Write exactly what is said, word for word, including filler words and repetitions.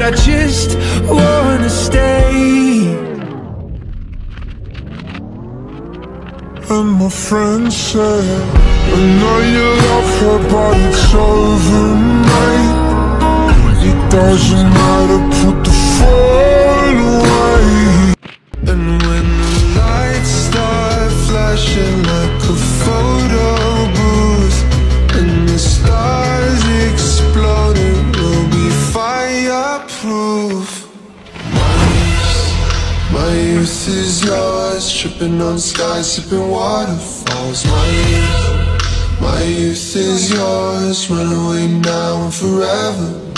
but I just wanna stay. And my friends say, I know you love her, but it's over, mate. It doesn't matter, put the phone away. And when the lights start flashing like a photo booth, and the stars exploding, we'll be fireproof. My youth is yours, tripping on skies, sipping waterfalls. My youth, my youth is yours, run away now and forever.